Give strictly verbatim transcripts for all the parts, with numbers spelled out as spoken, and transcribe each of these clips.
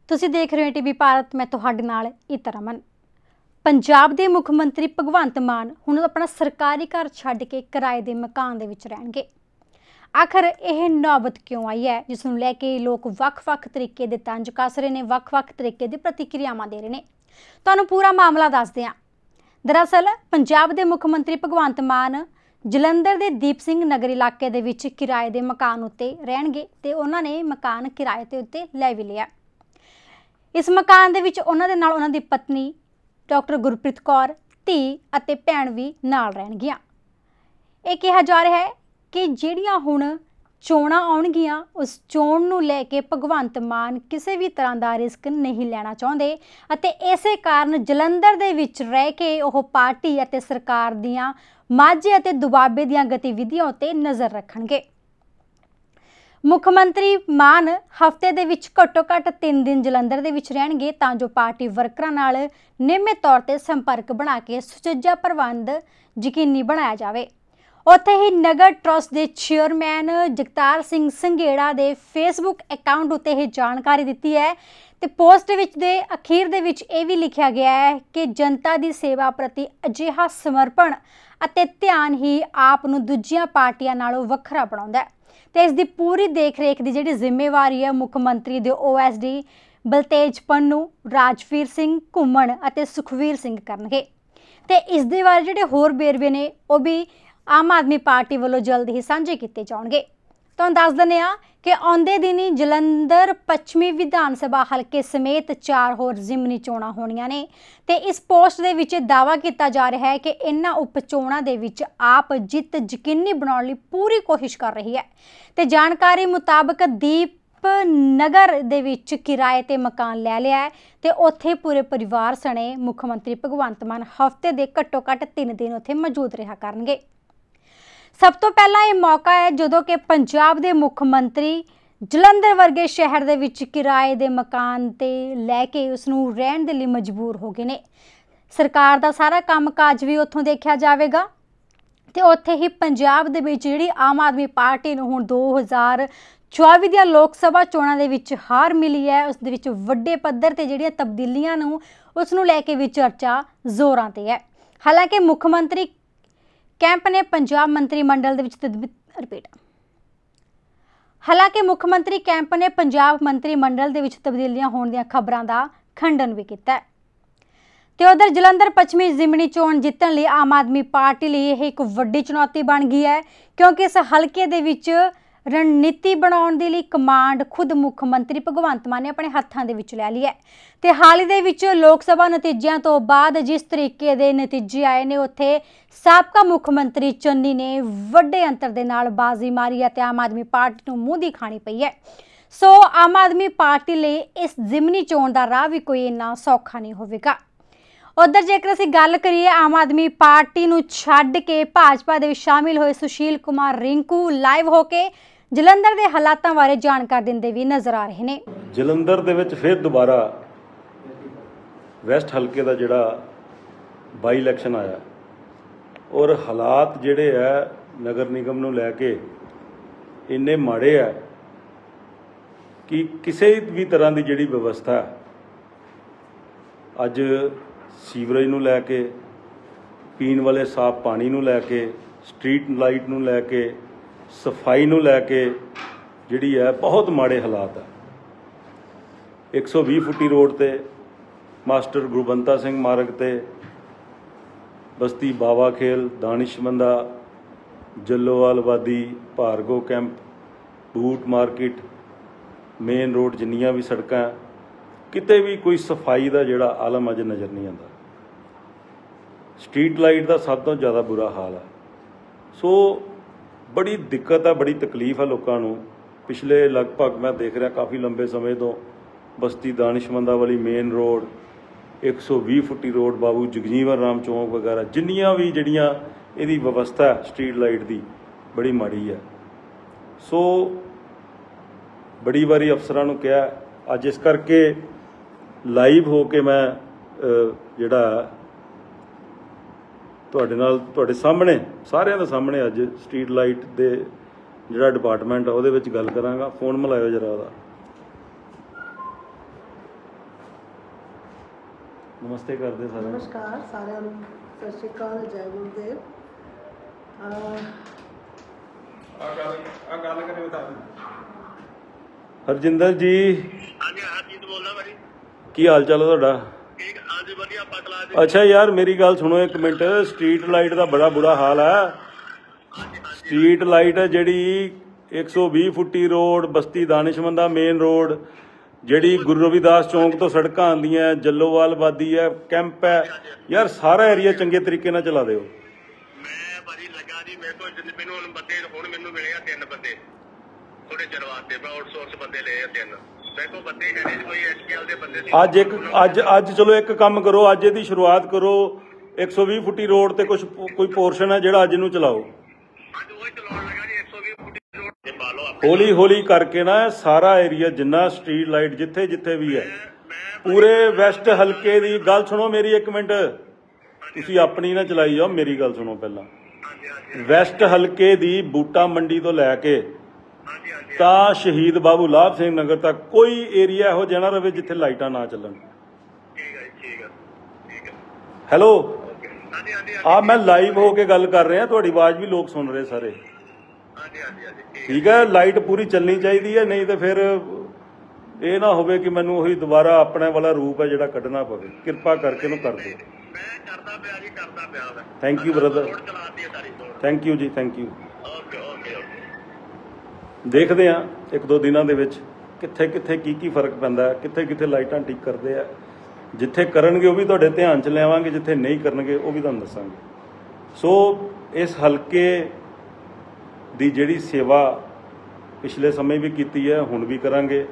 ਤੁਸੀਂ देख रहे हो टीवी भारत। मैं तुहाडे नाल इता रमन। पंजाब के मुख मंत्री भगवंत मान हुण अपना सरकारी घर छड्ड के किराए के मकान दे विच रहणगे। आखिर यह नौबत क्यों आई है जिसनूं लैके लोग वख-वख तरीके दे तंज कस रहे हैं, वख-वख तरीके दी प्रतिक्रियावां दे रहे हैं। तुहानूं पूरा मामला दसदे हां। दरअसल पंजाब के मुख मंत्री भगवंत मान जलंधर के दीप सिंह नगर इलाके दे विच किराए के मकान उत्ते रहणगे ते उन्हां ने मकान किराए ते उत्ते लै भी लिया। इस मकान दे विच उन्हां दे नाल उन्हां दी पत्नी डॉक्टर गुरप्रीत कौर, धी अते भैण भी नाल रहणगियां। ये कहा जा रहा है कि जिहड़ियां हुण चोणां आउणगियां उस चोण नूं लैके भगवंत मान किसी भी तरह का रिस्क नहीं लेना चाहुंदे अते इसे कारण जलंधर दे विच रह के ओह पार्टी अते सरकार दीआं माझे अते दुबाबे दीआं गतिविधियां उत्ते नज़र रखणगे। मुख मंत्री मान हफ्ते दे विच घट्टो घट्ट तीन दिन जलंधर दे विच रहणगे तां जो पार्टी वर्करां नाल नियमित तौर ते संपर्क बना के सुचज्जा प्रबंध यकीनी बनाया जावे। उत्थे ही नगर ट्रस्ट के चेयरमैन जगतार सिंह संघेड़ा दे फेसबुक अकाउंट उत्ते ही जानकारी दिती है ते पोस्ट विच दे अखीर दे विच यह भी लिखा गया है कि जनता की सेवा प्रति अजिहा समर्पण अते ध्यान ही आप नूं दूजियां पार्टियां नालों वखरा बनाउंदा है ते इसकी पूरी देख रेख की जिहड़ी जिम्मेवारी है मुख मंत्री दे O S D Baltej Pannu, Rajveer Singh Ghumman अते सुखवीर सिंह करनगे। ते इस दे बारे जिहड़े होर बेरवे ने वो भी आम आदमी पार्टी वालों जल्द ही सांझे किए जाएंगे। तुहानूं दस दिंदे हां कि आउंदे दिन ही जलंधर पश्चिमी विधान सभा हल्के समेत चार होर जिमनी चोणां होणीआं ने ते इस पोस्ट दे विच दावा किया जा रहा है कि इन्हां उप चोणां दे विच आप जित यकीनी बनाउण लई पूरी कोशिश कर रही है। ते जानकारी मुताबक दीप नगर दे विच किराए ते मकान लै लिया है ते उत्थे पूरे परिवार सने मुख मंत्री भगवंत मान हफ्ते दे घट्टो घट्ट तीन दिन उत्थे मौजूद रहा करनगे। सब तो पहला ये मौका है जदों कि पंजाब के मुख मंत्री जलंधर वर्गे शहर दे विच किराए दे मकान ते लैके उसनूं रहण दे लई मजबूर हो गए ने। सरकार दा सारा काम काज भी उत्थों देखा जाएगा ते उत्थे ही पंजाब दे विच जिहड़ी आम आदमी पार्टी नूं हुण दो हज़ार चौबी दियां लोक सभा चोणां दे विच हार मिली है उस दे विच वड्डे पद्धर ते जिहड़ियां तब्दीलियां नूं उसनूं लैके भी चर्चा जोरां ते है। हालांकि मुख मंत्री कैंप ने पंजाब मंत्रिमंडल दे विच रिपीट हालांकि मुख मंत्री कैंप ने पंजाब मंत्रिमंडल दे विच तब्दीलियां होण दीआं खबरां दा खंडन भी कीता है। ते उधर जलंधर पश्चिमी जिमनी चोण जितण लई आम आदमी पार्टी लई यह एक वड्डी चुनौती बन गई है क्योंकि इस हलके दे विच रणनीति बनाउण दे लई कमांड खुद मुख मंत्री भगवंत मान ने अपने हत्थां दे विच लै ली है। ते हाल ही दे विच लोक सभा नतीजिਆਂ तो बाद जिस तरीके दे नतीजे आए ने उत्थे साबका मुख मंत्री चन्नी ने वड्डे अंतर दे नाल बाजी मारी है ते आम आदमी पार्टी नूं मूंह दी खानी पई है। सो आम आदमी पार्टी लई इस जिमनी चोण दा राह भी कोई इन्ना सौखा नहीं होवेगा। उधर जेकर असीं गल करिए आम आदमी पार्टी नूं छड्ड के भाजपा दे शामिल होए सुशील कुमार रिंकू लाइव होके जलंधर के हालातों बारे जानकारी देंदे भी नज़र आ रहे हैं। जलंधर दे विच फिर दोबारा वैस्ट हल्के का जिहड़ा बाई इलैक्शन आया और हालात जिहड़े है नगर निगम नूं लैके इन्ने माड़े है कि किसी भी तरह की जिहड़ी व्यवस्था अज सीवरेज नूं लैके पीण वाले साफ पानी नूं लैके स्ट्रीट लाइट नूं लैके सफाई नूं लैके जिहड़ी है बहुत माड़े हालात है। एक सौ भी फुटी रोड ते मास्टर गुरबंता सिंह मार्ग ते बस्ती बावा खेल दानिशमंदा जलोवाल वादी भार्गो कैंप बूट मार्केट मेन रोड जिन्नियां भी सड़कां किते भी कोई सफाई का जिहड़ा आलम अज नज़र नहीं आता। स्ट्रीट लाइट का सब तो ज़्यादा बुरा हाल है। सो बड़ी दिक्कत है, बड़ी तकलीफ है लोगों को। पिछले लगभग मैं देख रहा काफ़ी लंबे समय तो बस्ती दानिशमंदा वाली मेन रोड एक सौ भी फुटी रोड बाबू जगजीवन राम चौंक वगैरह जिन्नियां भी जिहड़ियां इहदी व्यवस्था है स्ट्रीट लाइट की बड़ी माड़ी है। सो बड़ी बारी अफसरां नूं कहा अज इस करके लाइव हो के मैं जिहड़ा तुहाडे नाल तुहाडे सामने सारिਆਂ ਦੇ सामने अज स्ट्रीट लाइट दे जिहड़ा डिपार्टमेंट है ਉਹਦੇ ਵਿੱਚ गल करांगा। फोन मिलाओ जरा ਉਹਦਾ। ਨਮਸਤੇ ਕਰਦੇ ਸਾਰੇ। ਨਮਸਕਾਰ ਸਾਰਿਆਂ ਨੂੰ, ਸਤਿ ਸ਼੍ਰੀ ਅਕਾਲ, ਜੈ ਗੁਰਦੇਵ। ਆ ਗੱਲ ਆ ਗੱਲ ਕਰਿਓ ਤਾਂ ਹਰਜਿੰਦਰ ਜੀ, ਹਾਂਜੀ ਹਰਜੀਤ ਬੋਲਦਾ ਭਾਜੀ। ਕੀ ਹਾਲ ਚਾਲ ਹੈ ਤੁਹਾਡਾ? ਠੀਕ ਅੱਜ ਵਧੀਆ ਆਪਾਂ ਕਲਾਸ ਦੇ। ਅੱਛਾ ਯਾਰ ਮੇਰੀ ਗੱਲ ਸੁਣੋ ਇੱਕ ਮਿੰਟ। ਸਟਰੀਟ ਲਾਈਟ ਦਾ ਬੜਾ ਬੁਰਾ ਹਾਲ ਹੈ। ਸਟਰੀਟ ਲਾਈਟ ਹੈ ਜਿਹੜੀ ਇੱਕ ਸੌ ਵੀਹ ਫੁੱਟੀ ਰੋਡ, ਬਸਤੀ ਦਾਨਿਸ਼ਮੰਦ ਦਾ ਮੇਨ ਰੋਡ, ਜਿਹੜੀ ਗੁਰੂ ਰਵਿਦਾਸ ਚੌਂਕ ਤੋਂ ਸੜਕਾਂ ਆਉਂਦੀਆਂ, ਜੱਲੋਵਾਲ ਵਾਦੀ ਹੈ, ਕੈਂਪ ਹੈ, ਯਾਰ ਸਾਰਾ ਏਰੀਆ ਚੰਗੇ ਤਰੀਕੇ ਨਾਲ ਚਲਾ ਦਿਓ। ਮੈਂ ਭਾਜੀ ਲੱਗਾ ਜੀ, ਮੇਰੇ ਕੋਲ ਜਿੰਨੇ ਮੈਨੂੰ ਹੁਣ ਬੰਦੇ ਹੁਣ ਮੈਨੂੰ ਮਿਲੇ ਆ ਤਿੰਨ ਬੰਦੇ ਥੋੜੇ ਚਿਰ ਵਾਸਤੇ। ਮੈਂ ਆਊਟਸੋਰਸ ਬੰਦੇ ਲਏ ਆ ਤਿੰਨ। ਮੇਰੇ ਕੋਲ ਬੰਦੇ ਹੈ ਨਹੀਂ ਕੋਈ ਐਸਕੇਐਲ ਦੇ ਬੰਦੇ ਸੀ। ਅੱਜ ਇੱਕ ਅੱਜ ਅੱਜ ਚਲੋ ਇੱਕ ਕੰਮ ਕਰੋ, ਅੱਜ ਇਹਦੀ ਸ਼ੁਰੂਆਤ ਕਰੋ। ਇੱਕ ਸੌ ਵੀਹ ਫੁੱਟੀ ਰੋਡ ਤੇ ਕੁਝ ਕੋਈ ਪੋਰਸ਼ਨ ਹੈ ਜਿਹੜਾ ਅੱਜ ਨੂੰ ਚਲਾਓ। ਅੱਜ ਉਹ ਹੀ ਚਲਾਉਣ ਲੱਗਾ ਜੀ ਇੱਕ ਸੌ ਵੀਹ ਫੁੱਟ ਰੋਡ ਤੇ ਪਾ ਲਓ। ਹੌਲੀ ਹੌਲੀ ਕਰਕੇ ਨਾ ਸਾਰਾ ਏਰੀਆ ਜਿੰਨਾ ਸਟਰੀਟ ਲਾਈਟ ਜਿੱਥੇ ਜਿੱਥੇ ਵੀ ਹੈ ਪੂਰੇ ਵੈਸਟ ਹਲਕੇ ਦੀ ਗੱਲ ਸੁਣੋ ਮੇਰੀ ਇੱਕ ਮਿੰਟ। ਤੁਸੀਂ ਆਪਣੀ ਨਾ ਚਲਾਈ ਜਾਓ, ਮੇਰੀ ਗੱਲ ਸੁਣੋ ਪਹਿਲਾਂ। ਵੈਸਟ ਹਲਕੇ ਦੀ ਬੂਟਾ ਮੰਡੀ ਤੋਂ ਲੈ ਕੇ ਤਾਂ ਸ਼ਹੀਦ ਬਾਬੂ ਲਾਭ ਸਿੰਘ ਨਗਰ ਤੱਕ ਕੋਈ ਏਰੀਆ ਇਹੋ ਜਿਹਾ ਨਾ ਰਵੇ ਜਿੱਥੇ ਲਾਈਟਾਂ ਨਾ ਚੱਲਣ। ਠੀਕ ਹੈ ਠੀਕ ਹੈ ਠੀਕ ਹੈ। ਹੈਲੋ, ਹਾਂਜੀ ਹਾਂਜੀ ਆ ਮੈਂ ਲਾਈਵ ਹੋ ਕੇ ਗੱਲ ਕਰ ਰਿਹਾ, ਤੁਹਾਡੀ ਆਵਾਜ਼ ਵੀ ਲੋਕ ਸੁਣ ਰਹੇ ਸਾਰੇ। ਹਾਂਜੀ ਹਾਂਜੀ ਹਾਂਜੀ ਠੀਕ ਹੈ, ਲਾਈਟ ਪੂਰੀ ਚੱਲਣੀ ਚਾਹੀਦੀ ਹੈ, ਨਹੀਂ ਤਾਂ ਫਿਰ ਇਹ ਨਾ ਹੋਵੇ ਕਿ ਮੈਨੂੰ ਉਹੀ ਦੁਬਾਰਾ ਆਪਣੇ ਵਾਲਾ ਰੂਪ ਹੈ ਜਿਹੜਾ ਕੱਢਣਾ ਪਵੇ। ਕਿਰਪਾ ਕਰਕੇ ਇਹਨੂੰ ਕਰ ਦਿਓ। ਮੈਂ ਕਰਦਾ ਪਿਆ ਜੀ, ਕਰਦਾ ਪਿਆ ਮੈਂ। ਥੈਂਕ ਯੂ ਬ੍ਰਦਰ, ਰੋਡ ਚਲਾਤੀ ਹੈ ਸਾਰੀ road. Thank you ji, thank you. Okay okay okay. ਦੇਖਦੇ ਹਾਂ ਇੱਕ ਦੋ ਦਿਨਾਂ ਦੇ ਵਿੱਚ ਕਿੱਥੇ ਕਿੱਥੇ ਕੀ ਕੀ ਫਰਕ ਪੈਂਦਾ, ਕਿੱਥੇ ਕਿੱਥੇ ਲਾਈਟਾਂ ਠੀਕ ਕਰਦੇ ਆ। ਜਿੱਥੇ ਕਰਨਗੇ ਉਹ ਵੀ ਤੁਹਾਡੇ ਧਿਆਨ 'ਚ ਲਿਆਵਾਂਗੇ, ਜਿੱਥੇ ਨਹੀਂ ਕਰਨਗੇ ਉਹ ਵੀ ਤੁਹਾਨੂੰ ਦੱਸਾਂਗੇ। ਸੋ ਇਸ ਹਲਕੇ ਦੀ ਜਿਹੜੀ ਸੇਵਾ ਪਿਛਲੇ ਸਮੇਂ ਵੀ ਕੀਤੀ ਹੈ, ਹੁਣ ਵੀ ਕਰਾਂਗੇ।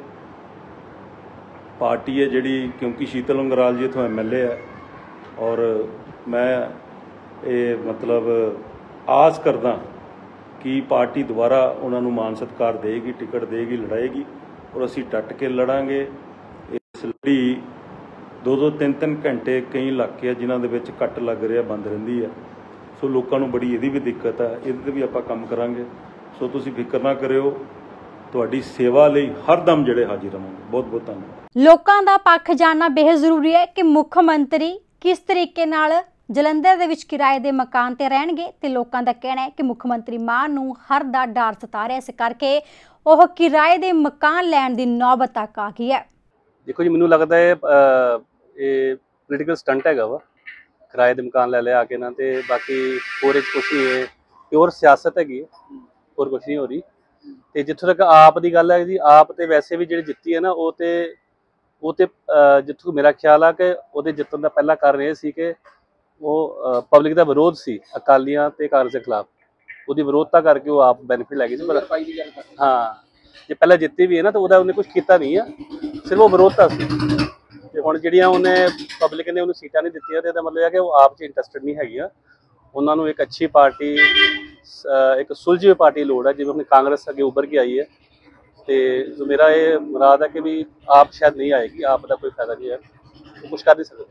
ਪਾਰਟੀ ਹੈ ਜਿਹੜੀ, ਕਿਉਂਕਿ ਸ਼ੀਤਲ ਉਂਗਰਾਲ ਜੀ ਇੱਥੋਂ ਐਮ ਐਲ ਏ ਹੈ, ਔਰ ਮੈਂ ਇਹ ਮਤਲਬ ਆਸ ਕਰਦਾ ਕਿ ਪਾਰਟੀ ਦੁਬਾਰਾ ਉਹਨਾਂ ਨੂੰ ਮਾਣ ਸਤਿਕਾਰ ਦੇਗੀ, ਟਿਕਟ ਦੇਗੀ, ਲੜਾਏਗੀ, ਔਰ ਅਸੀਂ ਡਟ ਕੇ ਲੜਾਂਗੇ। ਇਸ ਲੜੀ ਦੋ ਦੋ ਤਿੰਨ ਤਿੰਨ ਘੰਟੇ ਕਈ ਇਲਾਕੇ ਆ ਜਿਨ੍ਹਾਂ ਦੇ ਵਿੱਚ ਕੱਟ ਲੱਗ ਰਿਹਾ, ਬੰਦ ਰਹਿੰਦੀ ਹੈ। ਸੋ ਲੋਕਾਂ ਨੂੰ ਬੜੀ ਇਹਦੀ ਵੀ ਦਿੱਕਤ ਹੈ, ਇਹਦੇ 'ਤੇ ਵੀ ਆਪਾਂ ਕੰਮ ਕਰਾਂਗੇ। ਸੋ ਤੁਸੀਂ ਫਿਕਰ ਨਾ ਕਰਿਓ, ਤੁਹਾਡੀ ਸੇਵਾ ਲਈ ਹਰਦਮ ਜਿਹੜੇ ਹਾਜ਼ਰ ਰਹਾਂਗੇ। ਬਹੁਤ ਬਹੁਤ ਧੰਨਵਾਦ। ਲੋਕਾਂ ਦਾ ਪੱਖ ਜਾਣਨਾ ਬੇहद ਜ਼ਰੂਰੀ ਹੈ ਕਿ ਮੁੱਖ ਮੰਤਰੀ ਕਿਸ ਤਰੀਕੇ ਨਾਲ ਜਲੰਧਰ ਦੇ ਵਿੱਚ ਕਿਰਾਏ ਦੇ ਮਕਾਨ ਤੇ ਰਹਿਣਗੇ, ਤੇ ਲੋਕਾਂ ਦਾ ਕਹਿਣਾ ਹੈ ਕਿ ਮੁੱਖ ਮੰਤਰੀ ਮਾਨ ਨੂੰ ਹਰ ਦਾ ਡਰ ਸਤਾ ਰਿਹਾ, ਇਸ ਕਰਕੇ ਉਹ ਕਿਰਾਏ ਦੇ ਮਕਾਨ ਲੈਣ ਦੀ ਨੌਬਤ ਤੱਕ ਆ ਗਈ ਹੈ। ਦੇਖੋ ਜੀ, ਮੈਨੂੰ ਲੱਗਦਾ ਹੈ ਇਹ ਪੋਲੀਟੀਕਲ ਸਟੰਟ ਹੈਗਾ ਵਾ, ਕਿਰਾਏ ਦੇ ਮਕਾਨ ਲੈ ਲਿਆ ਆ ਕੇ ਨਾ, ਤੇ ਬਾਕੀ ਹੋਰ ਇਹ ਕੁਛ ਨਹੀਂ ਹੈ, ਪਿਓਰ ਸਿਆਸਤ ਹੈਗੀ, ਹੋਰ ਕੁਛ ਨਹੀਂ ਹੋ ਰਹੀ। ਤੇ ਜਿੱਥੋਂ ਤੱਕ ਆਪ ਦੀ ਗੱਲ ਹੈ ਜੀ, ਆਪ ਤੇ ਵੈਸੇ ਵੀ ਜਿਹੜੀ ਜਿੱਤੀ ਹੈ ਨਾ, ਉਹ ਤੇ ਉਹ ਤੇ ਜਿੱਥੋਂ ਮੇਰਾ ਖਿਆਲ ਆ ਕਿ ਉਹਦੇ ਜਿੱਤਣ ਦਾ ਪਹਿਲਾ ਕਾਰਨ ਇਹ ਸੀ ਕਿ ਉਹ ਪਬਲਿਕ ਦਾ ਵਿਰੋਧ ਸੀ ਅਕਾਲੀਆਂ ਤੇ ਕਾਂਗਰਸ ਦੇ ਖਿਲਾਫ, ਉਹਦੀ ਵਿਰੋਧਤਾ ਕਰਕੇ ਉਹ ਆਪ ਬੈਨੀਫਿਟ ਲੈ ਗਈ ਸੀ। ਪਰ ਹਾਂ, ਜੇ ਪਹਿਲਾਂ ਜਿੱਤੀ ਵੀ ਹੈ ਨਾ ਤਾਂ ਉਹਦਾ ਉਹਨੇ ਕੁਝ ਕੀਤਾ ਨਹੀਂ ਆ, ਸਿਰਫ ਉਹ ਵਿਰੋਧਤਾ ਸੀ। ਤੇ ਹੁਣ ਜਿਹੜੀਆਂ ਉਹਨੇ ਪਬਲਿਕ ਨੇ ਉਹਨੂੰ ਸੀਟਾਂ ਨਹੀਂ ਦਿੱਤੀਆਂ, ਤੇ ਇਹਦਾ ਮਤਲਬ ਇਹ ਕਿ ਉਹ ਆਪ 'ਚ ਇੰਟਰਸਟਡ ਨਹੀਂ ਹੈਗੀਆਂ। ਉਹਨਾਂ ਨੂੰ ਇੱਕ ਅੱਛੀ ਪਾਰਟੀ, ਇੱਕ ਸੁਲਝੀ ਹੋਈ ਪਾਰਟੀ ਲੋੜ ਹੈ, ਜਿਵੇਂ ਆਪਣੀ ਕਾਂਗਰਸ ਅੱਗੇ ਉੱਭਰ ਕੇ ਆਈ ਹੈ। ਤੇ ਜੋ ਮੇਰਾ ਇਹ ਮੁਰਾਦ ਹੈ ਕਿ ਵੀ ਆਪ ਸ਼ਾਇਦ ਨਹੀਂ ਆਏਗੀ, ਆਪ ਦਾ ਕੋਈ ਫਾਇਦਾ ਨਹੀਂ ਹੈ, ਉਹ ਕੁਛ ਕਰ ਨਹੀਂ ਸਕਦੇ।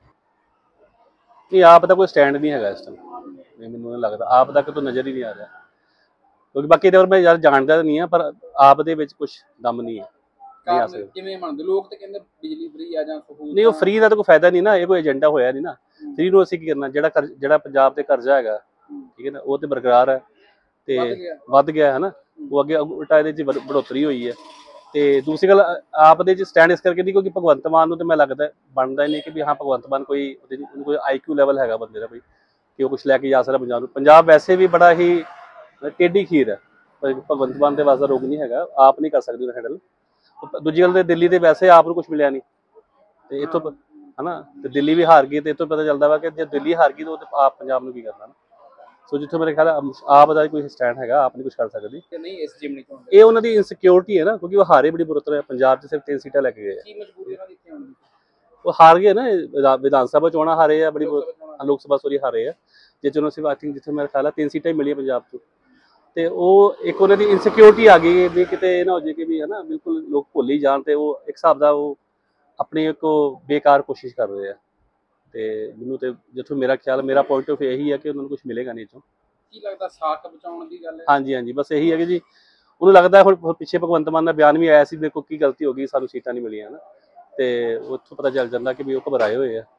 ਨਹੀਂ, ਆਪ ਦਾ ਕੋਈ ਸਟੈਂਡ ਨਹੀਂ ਹੈਗਾ ਇਸ ਟਾਈਮ, ਮੈਨੂੰ ਨਹੀਂ ਲੱਗਦਾ ਆਪ ਦਾ ਕਿਤੋਂ ਨਜ਼ਰ ਹੀ ਨਹੀਂ ਆ ਰਿਹਾ। ਕਿਉਂਕਿ ਬਾਕੀ ਤੇ ਮੈਂ ਯਾਰ ਜਾਣਦਾ ਨਹੀਂ ਆ, ਪਰ ਆਪ ਦੇ ਵਿੱਚ ਕੁਛ ਦਮ ਨਹੀਂ ਹੈ। ਕਿਵੇਂ ਮੰਨਦੇ ਲੋਕ? ਤੇ ਕਹਿੰਦੇ ਬਿਜਲੀ ਫ੍ਰੀ ਆ ਜਾਂ ਸਹੂਲਤ। ਨਹੀਂ, ਉਹ ਫ੍ਰੀ ਦਾ ਤਾਂ ਕੋਈ ਫਾਇਦਾ ਨਹੀਂ ਨਾ, ਇਹ ਕੋਈ ਏਜੰਡਾ ਹੋਇਆ ਨਹੀਂ ਨਾ। ਫ੍ਰੀ ਨੂੰ ਅਸੀਂ ਕੀ ਕਰਨਾ? ਜਿਹੜਾ ਜਿਹੜਾ ਪੰਜਾਬ ਤੇ ਕਰਜ਼ਾ ਹੈਗਾ, ਠੀਕ ਹੈ ਨਾ, ਉਹ ਤੇ ਬਰਕਰਾਰ ਹੈ ਤੇ ਵੱਧ ਗਿਆ ਹੈ ਨਾ, ਉਹ ਅੱਗੇ ਉਲਟਾ ਇਹਦੇ 'ਚ ਬੜੋਤਰੀ ਹੋਈ ਹੈ। ਤੇ ਦੂਸਰੀ ਗੱਲ, ਆਪ ਦੇ 'ਚ ਸਟੈਂਡ ਇਸ ਕਰਕੇ ਨਹੀਂ ਕਿਉਂਕਿ ਭਗਵੰਤ ਮਾਨ ਨੂੰ ਤੇ ਮੈਂ ਲੱਗਦਾ ਬਣਦਾ ਹੀ ਨਹੀਂ ਕਿ ਵੀ ਹਾਂ ਭਗਵੰਤ ਮਾਨ ਕੋਈ ਉਹਨੂੰ ਕੋਈ ਆਈ ਕਿਊ ਲੈਵਲ ਹੈਗਾ ਬੰਦੇ ਦਾ ਕੋਈ, ਕਿ ਉਹ ਕੁਛ ਲੈ ਕੇ ਜਾ ਸਕਦਾ ਪੰਜਾਬ ਨੂੰ। ਪੰਜਾਬ ਵੈਸੇ ਵੀ ਬੜਾ ਹੀ ਟੇਢੀ ਖੀਰ ਹੈ, ਭਗਵੰਤ ਮਾਨ ਦੇ ਵਾਸਤੇ ਰੋਗ ਨਹੀਂ ਹੈਗਾ, ਆਪ ਨਹੀਂ ਕਰ ਸਕਦੀ ਉਹ ਹੈਂਡਲ। ਦੂਜੀ ਗੱਲ ਤੇ ਦਿੱਲੀ ਦੇ ਵੈਸੇ ਆਪ ਨੂੰ ਕੁਛ ਮਿਲਿਆ ਨਹੀਂ, ਤੇ ਇੱਥੋਂ ਹੈ ਨਾ, ਤੇ ਦਿੱਲੀ ਵੀ ਹਾਰ ਗਈ, ਤੇ ਇੱਥੋਂ ਪਤਾ ਚੱਲਦਾ ਵਾ ਕਿ ਜੇ ਦਿੱਲੀ ਹਾਰ ਗਈ ਤਾਂ ਉਹ ਆਪ ਪੰਜਾਬ ਨੂੰ ਕੀ ਕਰਨਾ ਨਾ। ਸੋ ਜਿੱਥੋਂ ਮੇਰੇ ਖਿਆਲ ਆਪ ਦਾ ਕੋਈ ਸਟੈਂਡ ਹੈਗਾ, ਆਪ ਨਹੀਂ ਕੁਛ ਕਰ ਸਕਦੀ। ਨਹੀਂ ਇਸ ਜਿਮਨੀ ਤੋਂ ਇਹ ਉਹਨਾਂ ਦੀ ਇਨਸਿਕਿਉਰਿਟੀ ਹੈ ਨਾ, ਕਿਉਂਕਿ ਉਹ ਹਾਰੇ ਬੜੀ ਬੁਰੀ ਤਰ੍ਹਾਂ, ਪੰਜਾਬ 'ਚ ਸਿਰਫ ਤਿੰਨ ਸੀਟਾਂ ਲੈ ਕੇ ਗਏ। ਕੀ ਮਜਬੂਰੀ ਉਹਨਾਂ ਦੀ ਇੱਥੇ ਆਉਣ ਦੀ? ਉਹ ਹਾਰ ਗਏ ਨਾ, ਵਿਧਾਨ ਸਭਾ ਚੋਣਾਂ ਹਾਰੇ ਆ, ਬੜੀ ਲੋਕ ਸਭਾ ਸੋਰੀ ਹਾਰੇ ਆ, ਜਿੱਥੇ ਉਹਨਾਂ ਸਿਰਫ ਆਈ ਥਿੰਕ ਜਿੱਥੇ ਮੇਰਾ ਖਿਆਲ ਹੈ ਤਿੰਨ ਸੀਟਾਂ ਹੀ ਮਿਲੀਆਂ ਪੰਜਾਬ 'ਚ। ਤੇ ਉਹ ਇੱਕ ਉਹਨਾਂ ਦੀ ਇਨਸਿਕਿਉਰਿਟੀ ਆ ਗਈ ਵੀ ਕਿਤੇ ਇਹ ਨਾ ਹੋ ਜਾਏ ਕਿ ਵੀ ਹੈ ਨਾ ਬਿਲਕੁਲ ਲੋਕ ਭੁੱਲ ਹੀ ਜਾਣ, ਤੇ ਉਹ ਇੱਕ ਹਿਸਾਬ ਦਾ ਉਹ ਆਪਣੀ ਇੱਕ ਬੇਕਾਰ ਕੋਸ਼ਿਸ਼ ਕਰ ਰਹੇ ਆ। ਤੇ ਮੈਨੂੰ ਤੇ ਜਿੱਥੋਂ ਮੇਰਾ ਖਿਆਲ, ਮੇਰਾ ਪੁਆਇੰਟ ਆਫ ਇਹੀ ਹੈ ਕਿ ਉਹਨਾਂ ਨੂੰ ਕੁਝ ਮਿਲੇਗਾ ਨਹੀਂ ਇੱਥੋਂ। ਕੀ ਲੱਗਦਾ ਸਾਖ ਬਚਾਉਣ ਦੀ ਗੱਲ ਹੈ? ਹਾਂਜੀ ਹਾਂਜੀ, ਬਸ ਇਹੀ ਹੈ ਕਿ ਜੀ ਉਹਨੂੰ ਲੱਗਦਾ ਹੁਣ ਪਿੱਛੇ ਭਗਵੰਤ ਮਾਨ ਦਾ ਬਿਆਨ ਵੀ ਆਇਆ ਸੀ, ਦੇਖੋ ਕੀ ਗਲਤੀ ਹੋ ਗਈ, ਸਾਨੂੰ ਸੀਟਾਂ ਨਹੀਂ ਮਿਲੀਆਂ ਨਾ, ਤੇ ਉੱਥੋਂ ਪਤਾ ਚੱਲ ਜਾਂਦਾ ਕਿ ਵੀ ਉਹ ਘਬਰਾਏ ਹੋਏ ਆ।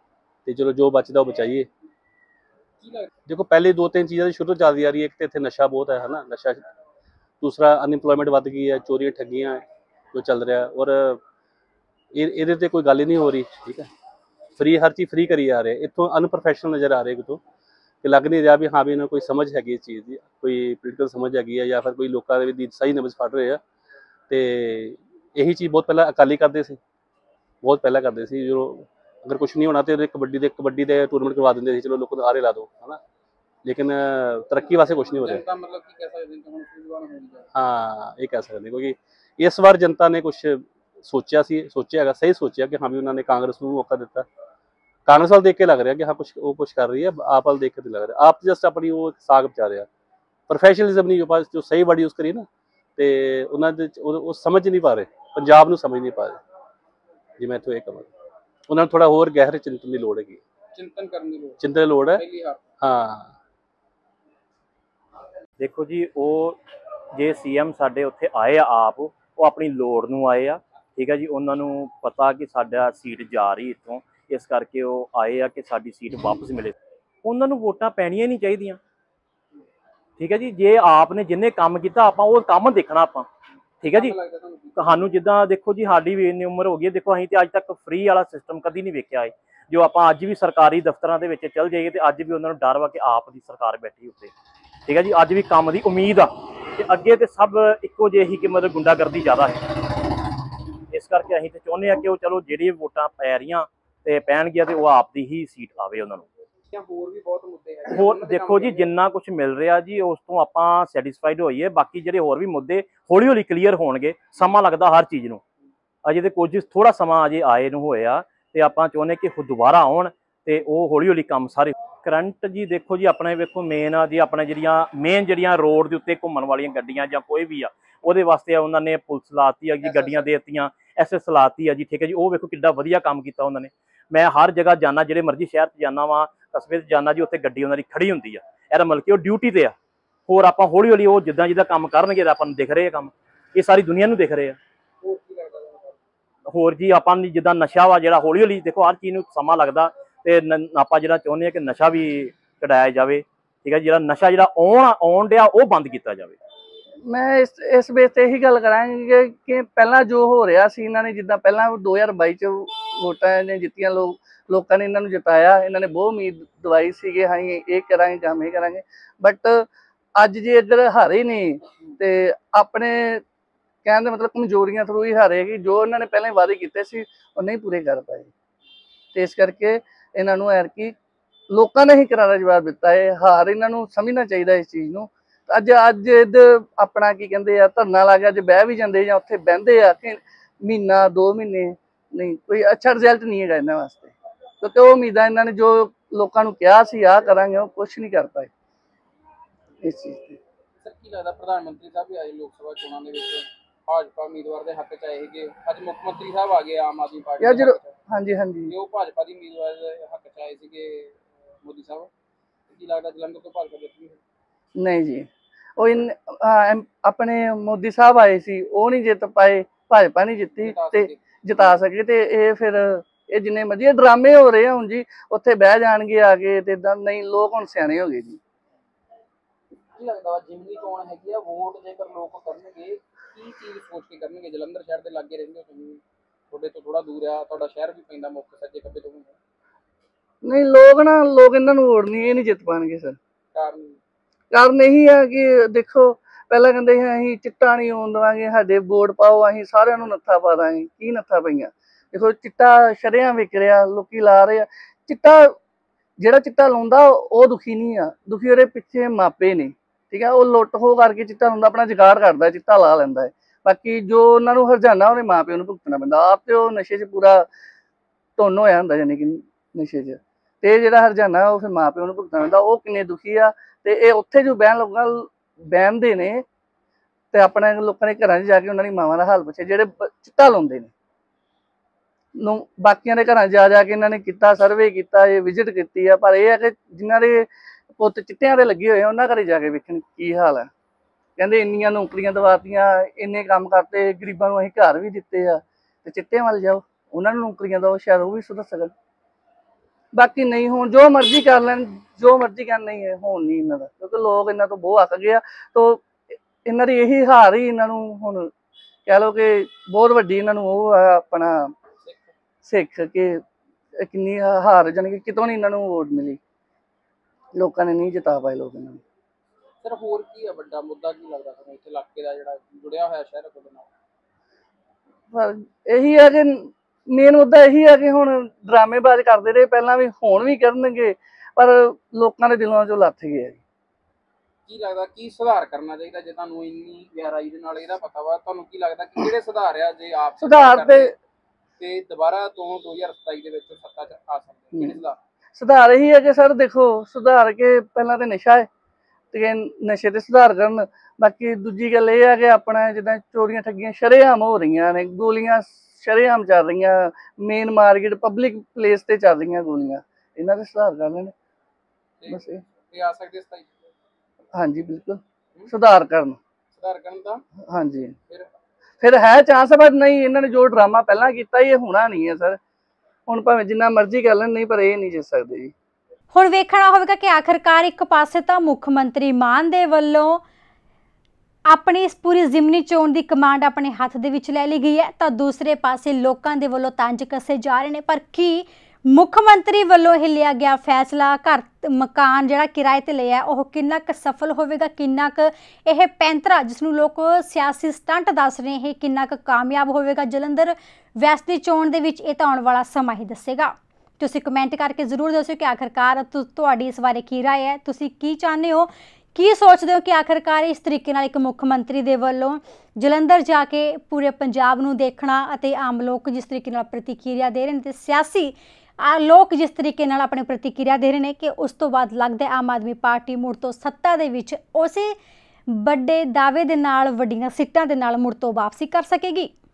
ਤੇ ਚਲੋ ਜੋ ਬਚਦਾ ਉਹ ਬਚਾਈਏ। ਕੀ ਲੱਗਦਾ ਦੇਖੋ ਪਹਿਲੇ ਦੋ ਤਿੰਨ ਚੀਜ਼ਾਂ ਸ਼ੁਰੂ ਤੋਂ ਚੱਲਦੀ ਆ ਰਹੀ ਹੈ। ਇੱਕ ਤੇ ਇੱਥੇ ਨਸ਼ਾ ਬਹੁਤ ਹੈ ਹਨਾ, ਨਸ਼ਾ, ਦੂਸਰਾ ਅਨਇੰਪਲੋਇਮੈਂਟ ਵੱਧ ਗਈ ਹੈ, ਚੋਰੀਆਂ ਠੱਗੀਆਂ ਜੋ ਚੱਲ ਰਿਹਾ, ਔਰ ਇਹ ਇਹਦੇ ਤੇ ਕੋਈ ਗੱਲ ਹੀ ਨਹੀਂ ਹੋ ਰਹੀ। ਠੀਕ ਹੈ, ਫ੍ਰੀ ਹਰ ਚੀਜ਼ ਫ੍ਰੀ ਕਰੀ ਜਾ ਰਹੇ, ਇੱਥੋਂ ਅਨਪ੍ਰੋਫੈਸ਼ਨਲ ਨਜ਼ਰ ਆ ਰਹੇ ਕਿਤੋਂ, ਕਿ ਲੱਗ ਨਹੀਂ ਰਿਹਾ ਵੀ ਹਾਂ ਵੀ ਇਹਨਾਂ ਨੂੰ ਕੋਈ ਸਮਝ ਹੈਗੀ ਇਸ ਚੀਜ਼ ਦੀ, ਕੋਈ ਪੋਲੀਟੀਕਲ ਸਮਝ ਹੈਗੀ ਹੈ ਜਾਂ ਫਿਰ ਕੋਈ ਲੋਕਾਂ ਦੇ ਵੀ ਸਹੀ ਨਬਜ਼ ਫੜ ਰਹੇ ਆ। ਤੇ ਇਹੀ ਚੀਜ਼ ਬਹੁਤ ਪਹਿਲਾਂ ਅਕਾਲੀ ਕਰਦੇ ਸੀ, ਬਹੁਤ ਪਹਿਲਾਂ ਕਰਦੇ ਸੀ। ਜਦੋਂ ਅਗਰ ਕੁਛ ਨਹੀਂ ਹੋਣਾ ਤੇ ਉਹਦੇ ਕਬੱਡੀ ਦੇ ਕਬੱਡੀ ਦੇ ਟੂਰਨਾਮੈਂਟ ਕਰਵਾ ਦਿੰਦੇ ਸੀ, ਚਲੋ ਲੋਕਾਂ ਨੂੰ ਆਰੇ ਲਾ ਦਿਓ ਹਨਾ, ਲੇਕਿਨ ਤਰੱਕੀ ਵਾਸਤੇ ਕੁਛ ਨਹੀਂ ਹੋ ਰਿਹਾ। ਜਨਤਾ ਮਤਲਬ ਕੀ ਕਹਿ ਸਕਦੇ ਕਿ ਹੁਣ ਸੂਝਵਾਨ ਹੋ ਗਈ ਹੈ? ਹਾਂ, ਇਹ ਕਹਿ ਸਕਦੇ ਕਿਉਂਕਿ ਇਸ ਵਾਰ ਜਨਤਾ ਨੇ ਕੁਛ ਸੋਚਿਆ ਸੀ, ਸੋਚਿਆ ਹੈਗਾ, ਸਹੀ ਸੋਚਿਆ ਕਿ ਹਾਂ ਵੀ ਉਹਨਾਂ ਨੇ ਕਾਂਗਰਸ ਨੂੰ ਮੌਕਾ ਦਿੱਤਾ। ਕਾਂਗਰਸ ਵੱਲ ਦੇਖ ਕੇ ਲੱਗ ਰਿਹਾ ਕਿ ਹਾਂ ਕੁਛ ਉਹ ਕੁਛ ਕਰ ਰਹੀ ਹੈ, ਆਪ ਵੱਲ ਦੇਖ ਕੇ ਲੱਗ ਰਿਹਾ ਆਪ ਜਸਟ ਆਪਣੀ ਉਹ ਸਾਗ ਬਚਾ ਰਿਹਾ, ਪ੍ਰੋਫੈਸ਼ਨਲਿਜ਼ਮ ਨਹੀਂ, ਜੋ ਜੋ ਸਹੀ ਵਰਡ ਯੂਜ਼ ਕਰੀ ਨਾ, ਤੇ ਉਹਨਾਂ ਦੇ ਉਹ ਸਮਝ ਨਹੀਂ ਪਾ ਰਹੇ, ਪੰਜਾਬ ਨੂੰ ਸਮਝ ਨਹੀਂ ਪਾ ਰਹੇ। ਜਿਵੇਂ ਇੱਥੋਂ ਇਹ ਕਹਾਂ ਉਹਨਾਂ ਨੂੰ ਥੋੜਾ ਹੋਰ ਗਹਿਰੇ ਚਿੰਤਨ ਦੀ ਲੋੜ ਹੈਗੀ, ਚਿੰਤਨ ਕਰਨ ਦੀ ਲੋੜ, ਚਿੰਤਨ ਦੀ ਲੋੜ ਹੈ। ਪਹਿਲੀ ਹਾਰ ਹਾਂ ਦੇਖੋ ਜੀ, ਉਹ ਜੇ ਸੀਐਮ ਸਾਡੇ ਉੱਥੇ ਆਏ ਆ ਆਪ, ਉਹ ਆਪਣੀ ਲੋੜ ਨੂੰ ਆਏ ਆ। ਠੀਕ ਹੈ ਜੀ, ਉਹਨਾਂ ਨੂੰ ਪਤਾ ਕਿ ਸਾਡਾ ਸੀਟ ਜਾ ਰਹੀ ਇੱਥੋਂ, ਇਸ ਕਰਕੇ ਉਹ ਆਏ ਆ ਕਿ ਸਾਡੀ ਸੀਟ ਵਾਪਸ ਮਿਲੇ। ਉਹਨਾਂ ਨੂੰ ਵੋਟਾਂ ਪੈਣੀਆਂ ਹੀ ਨਹੀਂ ਚਾਹੀਦੀਆਂ। ਠੀਕ ਹੈ ਜੀ, ਜੇ ਆਪ ਨੇ ਜਿੰਨੇ ਕੰਮ ਕੀਤਾ ਆਪਾਂ ਉਹ ਕੰਮ ਦੇਖਣਾ ਆਪਾਂ। ਠੀਕ ਹੈ ਜੀ, ਲੱਗਦਾ ਤੁਹਾਨੂੰ ਕੀ? ਸਾਨੂੰ ਜਿੱਦਾਂ ਦੇਖੋ ਜੀ ਸਾਡੀ ਵੀ ਇੰਨੀ ਉਮਰ ਹੋ ਗਈ ਹੈ, ਦੇਖੋ ਅਸੀਂ ਤੇ ਅੱਜ ਤੱਕ ਫ੍ਰੀ ਵਾਲਾ ਸਿਸਟਮ ਕਦੀ ਨਹੀਂ ਵੇਖਿਆ ਹੈ। ਜੋ ਆਪਾਂ ਅੱਜ ਵੀ ਸਰਕਾਰੀ ਦਫ਼ਤਰਾਂ ਦੇ ਵਿੱਚ ਚੱਲ ਜਾਈਏ ਤੇ ਅੱਜ ਵੀ ਉਹਨਾਂ ਨੂੰ ਡਰ ਵਾ ਕਿ ਆਪ ਦੀ ਸਰਕਾਰ ਬੈਠੀ ਉੱਤੇ। ਠੀਕ ਹੈ ਜੀ, ਅੱਜ ਵੀ ਕੰਮ ਦੀ ਉਮੀਦ ਆ ਤੇ ਅੱਗੇ ਤੇ ਸਭ ਇੱਕੋ ਜਿਹੇ ਹੀ ਕਿ ਮਤਲਬ ਗੁੰਡਾਗਰਦੀ ਜ਼ਿਆਦਾ ਹੈ। ਇਸ ਕਰਕੇ ਅਸੀਂ ਤੇ ਚਾਹੁੰਦੇ ਹਾਂ ਕਿ ਉਹ ਚਲੋ ਜਿਹੜੀ ਵੋਟਾਂ ਪੈ ਰਹੀਆਂ ਤੇ ਪੈਣਗੀਆਂ ਤੇ ਉਹ ਆਪ ਦੀ ਹੀ ਸੀਟ ਆਵੇ ਉਹਨਾਂ ਨੂੰ। ਜਾਂ ਹੋਰ ਵੀ ਬਹੁਤ ਮੁੱਦੇ ਹੈ ਹੋਰ ਦੇਖੋ ਜੀ, ਜਿੰਨਾ ਕੁਝ ਮਿਲ ਰਿਹਾ ਜੀ ਉਸ ਤੋਂ ਆਪਾਂ ਸੈਟੀਸਫਾਈਡ ਹੋਈਏ। ਬਾਕੀ ਜਿਹੜੇ ਹੋਰ ਵੀ ਮੁੱਦੇ ਹੌਲੀ ਹੌਲੀ ਕਲੀਅਰ ਹੋਣਗੇ, ਸਮਾਂ ਲੱਗਦਾ ਹਰ ਚੀਜ਼ ਨੂੰ। ਅਜੇ ਤੇ ਕੁਝ ਥੋੜਾ ਸਮਾਂ ਅਜੇ ਆਏ ਨੂੰ ਹੋਇਆ ਤੇ ਆਪਾਂ ਚਾਹੁੰਦੇ ਕਿ ਉਹ ਦੁਬਾਰਾ ਆਉਣ ਤੇ ਉਹ ਹੌਲੀ ਹੌਲੀ ਕੰਮ ਸਾਰੇ। ਕਰੰਟ ਜੀ ਦੇਖੋ ਜੀ, ਆਪਣੇ ਵੇਖੋ ਮੇਨ ਆ ਜੀ, ਆਪਣੇ ਜਿਹੜੀਆਂ ਮੇਨ ਜਿਹੜੀਆਂ ਰੋਡ ਦੇ ਉੱਤੇ ਘੁੰਮਣ ਵਾਲੀਆਂ ਗੱਡੀਆਂ ਜਾਂ ਕੋਈ ਵੀ ਆ, ਉਹਦੇ ਵਾਸਤੇ ਉਹਨਾਂ ਨੇ ਪੁਲਿਸ ਲਾਤੀ ਆ ਜੀ, ਗੱਡੀਆਂ ਦੇ ਦਿੱਤੀਆਂ, ਐਸਐਸ ਲਾਤੀ ਆ ਜੀ। ਠੀਕ ਹੈ ਜੀ, ਉਹ ਵੇਖੋ ਕਿੱਡਾ ਵਧੀਆ ਕੰਮ ਕੀਤਾ ਉਹਨਾਂ ਨੇ। ਮੈਂ ਹਰ ਜਗ੍ਹਾ ਜਾਣਾ, ਜਿਹੜੇ ਮਰਜ਼ੀ ਸ਼ਹਿਰ 'ਚ ਜਾਣਾ ਵਾ, ਕਸਬੇ 'ਚ ਜਾਣਾ ਜੀ, ਉੱਥੇ ਗੱਡੀ ਉਹਨਾਂ ਦੀ ਖੜੀ ਹੁੰਦੀ ਆ। ਇਹਦਾ ਮਤਲਬ ਕਿ ਉਹ ਡਿਊਟੀ ਤੇ ਆ। ਹੋਰ ਆਪਾਂ ਹੌਲੀ ਹੌਲੀ ਉਹ ਜਿੱਦਾਂ ਜਿੱਦਾਂ ਕੰਮ ਕਰਨਗੇ ਤਾਂ ਆਪਾਂ ਨੂੰ ਦਿਖ ਰਹੇ ਆ ਕੰਮ, ਇਹ ਸਾਰੀ ਦੁਨੀਆ ਨੂੰ ਦਿਖ ਰਹੇ ਆ। ਹੋਰ ਕੀ ਲੱਗਦਾ ਤੁਹਾਨੂੰ? ਹੋਰ ਜੀ ਆਪਾਂ ਨੂੰ ਜਿੱਦਾਂ ਨਸ਼ਾ ਵਾ ਜਿਹੜਾ ਹੌਲੀ ਹੌਲੀ ਦੇਖੋ ਹਰ ਚੀਜ਼ ਨੂੰ ਸਮਾਂ ਲੱਗਦਾ, ਤੇ ਆਪਾਂ ਜਿਹੜਾ ਚਾਹੁੰਦੇ ਆ ਕਿ ਨਸ਼ਾ ਵੀ ਕਢਾਇਆ ਜਾਵੇ। ਠੀਕ ਹੈ, ਜਿਹੜਾ ਨਸ਼ਾ ਜਿਹੜਾ ਆਉਣ ਆਉਣ ਡਿਆ ਉਹ ਬੰਦ ਕੀਤਾ ਜਾਵੇ। ਮੈਂ ਇਸ ਇਸ ਬੇਸ ਤੇ ਇਹੀ ਗੱਲ ਕਰਾਂਗੇ ਕਿ ਪਹਿਲਾਂ ਜੋ ਹੋ ਰਿਹਾ ਸੀ, ਇਹਨਾਂ ਨੇ ਜਿੱਦਾਂ ਪਹਿਲਾਂ ਦੋ ਹਜ਼ਾਰ ਬਾਈ 'ਚ ਵੋਟਾਂ ਨੇ ਜਿੱਤੀਆਂ, ਲੋਕ ਲੋਕਾਂ ਨੇ ਇਹਨਾਂ ਨੂੰ ਜਿਤਾਇਆ, ਇਹਨਾਂ ਨੇ ਬਹੁਤ ਉਮੀਦ ਦਵਾਈ ਸੀਗੇ ਹਾਂ ਇਹ ਕਰਾਂਗੇ ਕੰਮ ਇਹ ਕਰਾਂਗੇ। ਬਟ ਅੱਜ ਜੇ ਇੱਧਰ ਹਾਰੇ ਨੇ ਤੇ ਆਪਣੇ ਕਹਿਣ ਦਾ ਮਤਲਬ ਕਮਜ਼ੋਰੀਆਂ ਥਰੂ ਹੀ ਹਾਰੇ, ਕਿ ਜੋ ਇਹਨਾਂ ਨੇ ਪਹਿਲਾਂ ਹੀ ਵਾਅਦੇ ਕੀਤੇ ਸੀ ਉਹ ਨਹੀਂ ਪੂਰੇ ਕਰ ਪਾਏ। ਤੇ ਇਸ ਕਰਕੇ ਇਹਨਾਂ ਨੂੰ ਐਰਕੀ ਲੋਕਾਂ ਨੇ ਹੀ ਕਰਾਰਾ ਜਵਾਬ ਦਿੱਤਾ ਹੈ। ਹਾਰ ਇਹਨਾਂ ਨੂੰ ਸਮਝਣਾ ਚਾਹੀਦਾ ਇਸ ਚੀਜ਼ ਨੂੰ। ਅੱਜ ਅੱਜ ਇੱਧਰ ਆਪਣਾ ਕੀ ਕਹਿੰਦੇ ਆ, ਧਰਨਾ ਲਾ ਕੇ ਅੱਜ ਬਹਿ ਵੀ ਜਾਂਦੇ ਜਾਂ ਉੱਥੇ ਬਹਿੰਦੇ ਆ ਕਿ ਮਹੀਨਾ ਦੋ ਮਹੀਨੇ ਨਹੀਂ, ਕੋਈ ਅੱਛਾ ਰਿਜ਼ਲਟ ਨਹੀਂ ਹੈਗਾ ਇਹਨਾਂ ਵਾਸਤੇ, ਕਿਉਂਕਿ ਉਹ ਉਮੀਦਾਂ ਇਹਨਾਂ ਨੇ ਜੋ ਲੋਕਾਂ ਨੂੰ ਕਿਹਾ ਸੀ ਆਹ ਕਰਾਂਗੇ, ਉਹ ਕੁਛ ਨਹੀਂ ਕਰ ਪਾਏ ਇਸ ਚੀਜ਼ ਤੇ। ਸਰ ਕੀ ਲੱਗਦਾ, ਪ੍ਰਧਾਨ ਮੰਤਰੀ ਸਾਹਿਬ ਵੀ ਆਏ ਲੋਕ ਸਭਾ ਚੋਣਾਂ ਦੇ ਵਿੱਚ, ਭਾਜਪਾ ਉਮੀਦਵਾਰ ਦੇ ਹੱਕ 'ਚ ਆਏ ਸੀਗੇ, ਅੱਜ ਮੁੱਖ ਮੰਤਰੀ ਸਾਹਿਬ ਆ ਗਏ ਆਮ ਆਦਮੀ ਪਾਰਟੀ ਯਾਰ ਦੇ ਜਦੋਂ ਹੱਕ 'ਚ। ਹਾਂਜੀ ਹਾਂਜੀ ਤੇ ਉਹ ਭਾਜਪਾ ਦੀ ਉਮੀਦਵਾਰ ਦੇ ਹੱਕ 'ਚ ਆਏ ਸੀਗੇ ਮੋਦੀ ਸਾਹਿਬ, ਕੀ ਲੱਗਦਾ ਜਲੰਧਰ ਤੋਂ ਭਾਜਪਾ ਜਿੱਤੂਗੀ? ਨਹੀਂ ਜੀ, ਉਹ ਇਨ ਅਹ ਆਪਣੇ ਮੋਦੀ ਸਾਹਿਬ ਆਏ ਸੀ, ਉਹ ਨਹੀਂ ਜਿੱਤ ਪਾਏ, ਭਾਜਪਾ ਨਹੀਂ ਜਿੱਤੀ ਤੇ ਜਿਤਾ ਸਕੇ। ਤੇ ਇਹ ਫਿਰ ਇਹ ਜਿੰਨੇ ਮਰਜ਼ੀ ਡਰਾਮੇ ਹੋ ਰਹੇ ਆ ਹੁਣ ਜੀ, ਉੱਥੇ ਬਹਿ ਜਾਣਗੇ ਆ ਕੇ ਤੇ ਇਦਾਂ ਨਹੀਂ, ਲੋਕ ਹੁਣ ਸਿਆਣੇ ਹੋ ਗਏ ਜੀ। ਕੀ ਲੱਗਦਾ ਵਾ ਜਿਮਨੀ ਚੋਣ ਹੈਗੀ ਆ, ਵੋਟ ਜੇਕਰ ਲੋਕ ਕਰਨਗੇ ਕੀ ਚੀਜ਼ ਸੋਚ ਕੇ ਕਰਨਗੇ? ਜਲੰਧਰ ਸ਼ਹਿਰ ਦੇ ਲਾਗੇ ਰਹਿੰਦੇ ਹੋ ਤੁਸੀਂ, ਤੁਹਾਡੇ ਤੋਂ ਥੋੜਾ ਦੂਰ ਆ, ਤੁਹਾਡਾ ਸ਼ਹਿਰ ਵੀ ਪੈਂਦਾ ਮੁੱਖ ਸੱਜੇ ਖੱਬੇ ਤੋਂ। ਨਹੀਂ ਲੋਕ ਨਾ ਲੋਕ ਇਹਨਾਂ ਨੂੰ ਵੋਟ ਨਹੀਂ, ਇਹ ਨਹੀਂ ਜਿੱਤ ਪਾਣਗੇ ਸਰ। ਕਾਰਨ ਕਾਰਨ ਇਹੀ ਆ ਕਿ ਦੇਖੋ ਪਹਿਲਾਂ ਕਹਿੰਦੇ ਸੀ ਅਸੀਂ ਚਿੱਟਾ ਨਹੀਂ ਆਉਣ ਦੇਵਾਂਗੇ, ਸਾਡੇ ਵੋਟ ਪਾਓ, ਅਸੀਂ ਸਾਰਿਆਂ ਨੂੰ ਨੱਥਾ ਪਾ ਦਾਂਗੇ। ਕੀ ਨੱਥਾ ਪਈਆਂ? ਦੇਖੋ ਚਿੱਟਾ ਸ਼ਰੇਆਮ ਵਿਕ ਰਿਹਾ, ਲੋਕੀ ਲਾ ਰਹੇ ਆ ਚਿੱਟਾ। ਜਿਹੜਾ ਚਿੱਟਾ ਲਾਉਂਦਾ ਉਹ ਦੁਖੀ ਨਹੀਂ ਆ, ਦੁਖੀ ਉਹਦੇ ਪਿੱਛੇ ਮਾਪੇ ਨੇ। ਠੀਕ ਆ, ਉਹ ਲੁੱਟ ਹੋ ਕਰਕੇ ਚਿੱਟਾ ਲਾਉਂਦਾ, ਆਪਣਾ ਜੁਗਾੜ ਕਰਦਾ, ਚਿੱਟਾ ਲਾ ਲੈਂਦਾ ਹੈ। ਬਾਕੀ ਜੋ ਉਹਨਾਂ ਨੂੰ ਹਰਜਾਨਾ ਉਹਦੇ ਮਾਂ ਪਿਓ ਨੂੰ ਭੁਗਤਣਾ ਪੈਂਦਾ। ਆਪ ਤੇ ਉਹ ਨਸ਼ੇ 'ਚ ਪੂਰਾ ਧੁੰਨ ਹੋਇਆ ਹੁੰਦਾ, ਯਾਨੀ ਕਿ ਨਸ਼ੇ 'ਚ, ਤੇ ਜਿਹੜਾ ਹਰਜਾਨਾ ਉਹ ਫਿਰ ਮਾਂ ਪਿਓ ਨੂੰ ਭੁਗਤਣਾ ਪੈਂਦਾ। ਉਹ ਕਿੰਨੇ ਦੁਖੀ ਆ। ਤੇ ਇਹ ਉੱਥੇ ਜੋ ਬਹਿਣ ਲੋਕਾਂ ਬਹਿੰਦੇ ਨੇ ਤੇ ਆਪਣੇ ਲੋਕਾਂ ਦੇ ਘਰਾਂ 'ਚ ਜਾ ਕੇ ਉਹਨਾਂ ਦੀ ਮਾਵਾਂ ਦਾ ਹਾਲ ਪੁੱਛੇ, ਜਿਹੜੇ ਚਿੱਟਾ ਲਾਉਂਦੇ ਨੇ ਨੂੰ। ਬਾਕੀਆਂ ਦੇ ਘਰਾਂ 'ਚ ਜਾ ਜਾ ਕੇ ਇਹਨਾਂ ਨੇ ਕੀਤਾ, ਸਰਵੇ ਕੀਤਾ, ਇਹ ਵਿਜ਼ਿਟ ਕੀਤੀ ਆ। ਪਰ ਇਹ ਹੈ ਕਿ ਜਿਨ੍ਹਾਂ ਦੇ ਪੁੱਤ ਚਿੱਟਿਆਂ ਦੇ ਲੱਗੇ ਹੋਏ ਉਹਨਾਂ ਘਰੇ ਜਾ ਕੇ ਵੇਖਣ ਕੀ ਹਾਲ ਹੈ। ਕਹਿੰਦੇ ਇੰਨੀਆਂ ਨੌਕਰੀਆਂ ਦਵਾਤੀਆਂ, ਇੰਨੇ ਕੰਮ ਕਰਤੇ, ਗਰੀਬਾਂ ਨੂੰ ਅਸੀਂ ਘਰ ਵੀ ਦਿੱਤੇ ਆ, ਤੇ ਚਿੱਟਿਆਂ ਵੱਲ ਜਾਓ, ਉਹਨਾਂ ਨੂੰ ਨੌਕਰੀਆਂ ਦਿਓ, ਸ਼ਾਇਦ ਉਹ ਵੀ ਸੁਧਰ ਸਕਣ। ਬਾਕੀ ਨਹੀਂ ਹੁਣ ਜੋ ਮਰਜ਼ੀ ਕਰ ਲੈਣ, ਜੋ ਮਰਜ਼ੀ ਕਰਨ, ਨਹੀਂ ਹੋਣ ਨਹੀਂ ਇਹਨਾਂ ਦਾ, ਕਿਉਂਕਿ ਲੋਕ ਇਹਨਾਂ ਤੋਂ ਬਹੁਤ ਅੱਕ ਗਏ ਆ। ਤੋ ਇਹਨਾਂ ਦੀ ਇਹੀ ਹਾਰ ਹੀ ਇਹਨਾਂ ਨੂੰ ਹੁਣ ਕਹਿ ਲਓ ਕਿ ਬਹੁਤ ਵੱਡੀ ਇਹਨਾਂ ਨੂੰ ਉਹ ਆ ਆਪਣਾ ਸਿੱਖ ਕੇ ਕਿੰਨੀ ਹਾਰ, ਜਾਣੀ ਕਿ ਕਿਤੋਂ ਨਹੀਂ ਇਹਨਾਂ ਨੂੰ ਵੋਟ ਮਿਲੀ, ਲੋਕਾਂ ਨੇ ਨਹੀਂ ਜਿਤਾ ਪਾਏ ਲੋਕ ਇਹਨਾਂ ਨੂੰ। ਸਰ ਹੋਰ ਕੀ ਆ ਵੱਡਾ ਮੁੱਦਾ, ਕੀ ਲੱਗਦਾ ਤੁਹਾਨੂੰ ਇੱਥੇ ਇਲਾਕੇ ਦਾ ਜਿਹੜਾ ਜੁੜਿਆ ਹੋਇਆ ਸ਼ਹਿਰ ਤੁਹਾਡੇ ਨਾਲ? ਪਰ ਇਹੀ ਹੈ ਕਿ ਮੇਨ ਮੁੱਦਾ ਇਹੀ ਹੈ ਕਿ ਹੁਣ ਡਰਾਮੇਬਾਜ਼ ਕਰਦੇ ਰਹੇ ਪਹਿਲਾਂ ਵੀ, ਹੁਣ ਵੀ ਕਰਨਗੇ, ਪਰ ਲੋਕਾਂ ਦੇ ਦਿਲਾਂ ਚੋਂ ਲੱਥ ਗਏ। ਕੀ ਲੱਗਦਾ ਕੀ ਸੁਧਾਰ ਕਰਨਾ ਚਾਹੀਦਾ? ਜੇ ਤੁਹਾਨੂੰ ਇੰਨੀ ਗਹਿਰਾਈ ਦੇ ਨਾਲ ਇਹਦਾ ਪਤਾ ਵਾ, ਤੁਹਾਨੂੰ ਕੀ ਲੱਗਦਾ ਕਿ ਕਿਹੜੇ ਸੁਧਾਰ ਆ ਜੇ ਆਪ ਸੁਧਾਰ ਤੇ ਤੇ ਦੁਬਾਰਾ ਤੋਂ ਦੋ ਹਜ਼ਾਰ ਸਤਾਈ ਦੇ ਵਿੱਚ ਸੱਤਾ 'ਚ ਆ ਸਕਦੇ? ਕਿਹੜੇ ਸੁਧਾਰ? ਸੁਧਾਰ ਇਹੀ ਹੈ ਕਿ ਸਰ ਦੇਖੋ, ਸੁਧਾਰ ਕੇ ਪਹਿਲਾਂ ਤੇ ਨਸ਼ਾ ਹੈ ਤੇ ਨਸ਼ੇ ਤੇ ਸੁਧਾਰ ਕਰਨ। ਬਾਕੀ ਦੂਜੀ ਗੱਲ ਇਹ ਹੈ ਕਿ ਆਪਣਾ ਜਿੱਦਾਂ ਚੋਰੀਆਂ ਠੱਗੀਆਂ ਸ਼ਰੇਆਮ ਹੋ ਰਹੀਆਂ ਨੇ, ਗੋਲੀਆਂ ਸ਼ਰੇਆਮ ਚੱਲ ਰਹੀਆਂ, ਮੇਨ ਮਾਰਕੀਟ ਪਬਲਿਕ ਪਲੇਸ ਤੇ ਚੱਲ ਰਹੀਆਂ ਗੋਲੀਆਂ, ਇਹਨਾਂ ਦੇ ਸੁਧਾਰ ਕਰ ਲੈਣ ਬਸ। ਇਹ ਆ ਸਕਦੇ ਸਤਾਈ? ਹਾਂਜੀ ਬਿਲਕੁਲ ਸੁਧਾਰ ਕਰਨ, ਸੁਧਾਰ ਕਰਨ ਦਾ ਹਾਂਜੀ ਫਿਰ ਫਿਰ ਹੈ ਚਾਂਸ, ਪਰ ਨਹੀਂ ਇਹਨਾਂ ਨੇ ਜੋ ਡਰਾਮਾ ਪਹਿਲਾਂ ਕੀਤਾ ਇਹ ਹੋਣਾ ਨਹੀਂ ਹੈ ਸਰ। ਹੁਣ ਭਾਵੇਂ ਜਿੰਨਾ ਮਰਜ਼ੀ ਕਰ ਲੈਣ, ਨਹੀਂ ਪਰ ਇਹ ਨਹੀਂ ਜਿੱਤ ਸਕਦੇ ਜੀ। ਹੁਣ ਵੇਖਣਾ ਹੋਵੇਗਾ ਕਿ ਆਖਰਕਾਰ ਇੱਕ ਪਾਸੇ ਤਾਂ ਮੁੱਖ ਮੰਤਰੀ ਮਾਨ ਦੇ ਵੱਲੋਂ ਆਪਣੀ ਇਸ ਪੂਰੀ ਜ਼ਿਮਨੀ ਚੋਣ ਦੀ ਕਮਾਂਡ ਆਪਣੇ ਹੱਥ ਦੇ ਵਿੱਚ ਲੈ ਲਈ ਗਈ ਹੈ, ਤਾਂ ਦੂਸਰੇ ਪਾਸੇ ਲੋਕਾਂ ਦੇ ਵੱਲੋਂ ਤੰਜ ਕੱਸੇ ਜਾ ਰਹੇ ਨੇ। ਪਰ ਕੀ ਮੁੱਖ ਮੰਤਰੀ ਵੱਲੋਂ ਇਹ ਲਿਆ ਗਿਆ ਫੈਸਲਾ, ਘਰ ਮਕਾਨ ਜਿਹੜਾ ਕਿਰਾਏ ਤੇ ਲਿਆ, ਉਹ ਕਿੰਨਾ ਕੁ ਸਫਲ ਹੋਵੇਗਾ, ਕਿੰਨਾ ਕੁ ਇਹ ਪੈਂਤਰਾ ਜਿਸ ਨੂੰ ਲੋਕ ਸਿਆਸੀ ਸਟੰਟ ਦੱਸ ਰਹੇ ਇਹ ਕਿੰਨਾ ਕੁ ਕਾਮਯਾਬ ਹੋਵੇਗਾ ਜਲੰਧਰ ਵੈਸਟ ਦੀ ਚੋਣ ਦੇ ਵਿੱਚ, ਇਹ ਤਾਂ ਆਉਣ ਵਾਲਾ ਸਮਾਂ ਹੀ ਦੱਸੇਗਾ। ਤੁਸੀਂ ਕਮੈਂਟ ਕਰਕੇ ਜ਼ਰੂਰ ਦੱਸੋ ਕਿ ਆਖਰਕਾਰ ਤੁਹਾਡੀ ਇਸ ਬਾਰੇ ਕੀ ਰਾਏ ਹੈ, ਤੁਸੀਂ ਕੀ ਚਾਹੁੰਦੇ ਹੋ, ਕੀ ਸੋਚਦੇ ਹੋ ਕਿ ਆਖਰਕਾਰ ਇਸ ਤਰੀਕੇ ਨਾਲ ਇੱਕ ਮੁੱਖ ਮੰਤਰੀ ਦੇ ਵੱਲੋਂ ਜਲੰਧਰ ਜਾ ਕੇ ਪੂਰੇ ਪੰਜਾਬ ਨੂੰ ਦੇਖਣਾ ਅਤੇ ਆਮ ਲੋਕ ਜਿਸ ਤਰੀਕੇ ਨਾਲ ਪ੍ਰਤੀਕਿਰਿਆ ਦੇ ਰਹੇ ਨੇ ਤੇ ਸਿਆਸੀ ਲੋਕ ਜਿਸ ਤਰੀਕੇ ਨਾਲ ਆਪਣੇ ਪ੍ਰਤੀਕਿਰਿਆ ਦੇ ਰਹੇ ਨੇ ਕਿ ਉਸ ਤੋਂ ਬਾਅਦ ਲੱਗਦਾ ਆਮ ਆਦਮੀ ਪਾਰਟੀ ਮੁੜ ਤੋਂ ਸੱਤਾ ਦੇ ਵਿੱਚ ਉਸੇ ਵੱਡੇ ਦਾਅਵੇ ਦੇ ਨਾਲ, ਵੱਡੀਆਂ ਸੀਟਾਂ ਦੇ ਨਾਲ ਮੁੜ ਤੋਂ ਵਾਪਸੀ ਕਰ ਸਕੇਗੀ।